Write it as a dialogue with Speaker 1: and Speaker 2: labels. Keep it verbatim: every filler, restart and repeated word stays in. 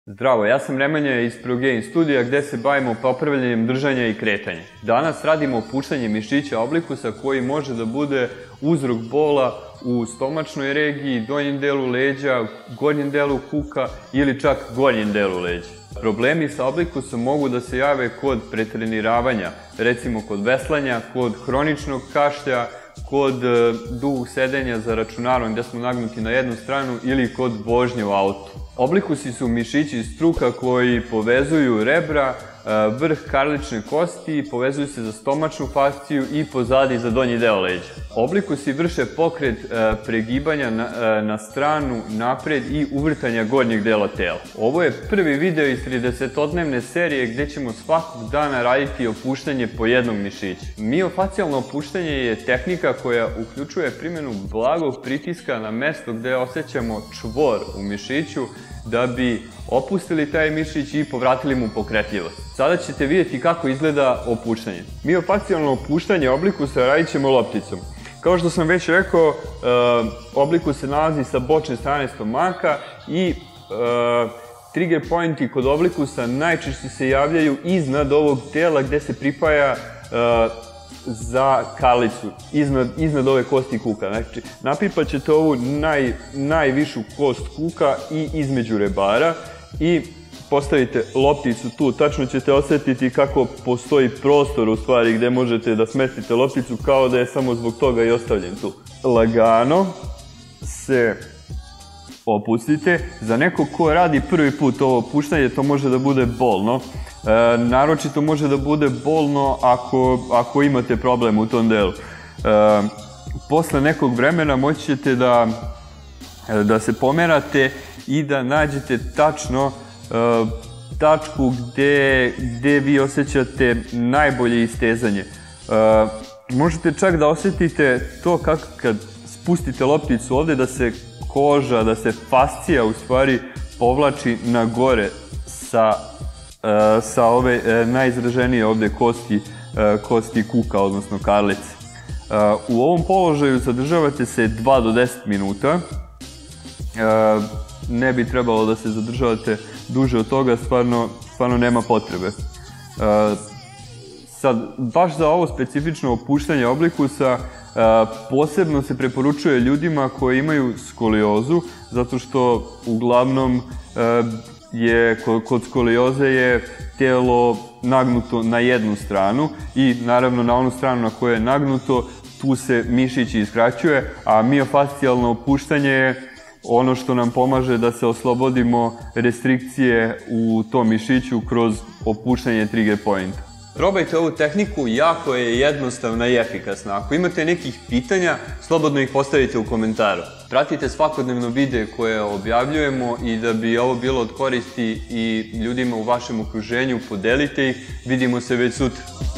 Speaker 1: Zdravo, ja sam Nemanja iz ProGain studija gde se bavimo popravljanjem držanja i kretanja. Danas radimo opuštanje mišića oblikusa koji može da bude uzrok bola u stomačnoj regiji, donjem delu leđa, gornjem delu kuka ili čak gornjem delu leđa. Problemi sa oblikusom mogu da se jave kod pretreniravanja, recimo kod veslanja, kod hroničnog kašlja, kod dugog sedenja za računarom gde smo nagnuti na jednu stranu ili kod vožnje u autu. Oblikusi su mišići struka koji povezuju rebra, vrh karlične kosti, povezuju se za stomačnu fasciju i pozadi za donji deo leđa. Oblikusi vrše pokret pregibanja na stranu, napred i uvrtanja gornjeg dela tela. Ovo je prvi video iz tridesetodnevne serije gde ćemo svakog dana raditi opuštanje po jednog mišića. Miofacijalno opuštanje je tehnika koja uključuje primjenu blagog pritiska na mesto gde osjećamo čvor u mišiću da bi opustili taj mišić i povratili mu pokretljivost. Sada ćete vidjeti kako izgleda opuštanje. Miofacijalno opuštanje oblikusa radit ćemo lopticom. Kao što sam već rekao, oblikus se nalazi sa bočne strane stomaka i trigger pointi kod oblikusa najčešće se javljaju iznad ovog tela gde se pripaja za karlicu, iznad ove kosti kuka. Znači, napipat ćete ovu najvišu kost kuka i između rebara i postavite lopticu tu. Tačno ćete osjetiti kako postoji prostor u stvari gde možete da smestite lopticu kao da je samo zbog toga i ostavljen tu. Lagano se opustite. Za nekog ko radi prvi put ovo opuštanje, to može da bude bolno. Naročito može da bude bolno ako imate problem u tom delu. Posle nekog vremena moći ćete da se pomerate i da nađete tačno tačku gde vi osjećate najbolje istezanje. Možete čak da osjetite to kako kad spustite lopticu ovde da se koža, da se fascija u stvari povlači na gore sa ove najizraženije ovde kosti kuka, odnosno karlice. U ovom položaju zadržavate se dva do deset minuta. Ne bi trebalo da se zadržavate duže od toga, stvarno nema potrebe. Sad, baš za ovo specifično opuštanje oblikusa posebno se preporučuje ljudima koji imaju skoliozu, zato što uglavnom kod skolioze je telo nagnuto na jednu stranu i naravno na onu stranu na koju je nagnuto tu se mišić iskraćuje, a miofascijalno opuštanje je ono što nam pomaže da se oslobodimo restrikcije u tom mišiću kroz opuštanje trigger pointa. Probajte ovu tehniku, jako je jednostavna i efikasna. Ako imate nekih pitanja, slobodno ih postavite u komentaru. Pratite svakodnevno videe koje objavljujemo i da bi ovo bilo od koristi i ljudima u vašem okruženju, podelite ih. Vidimo se već sutra.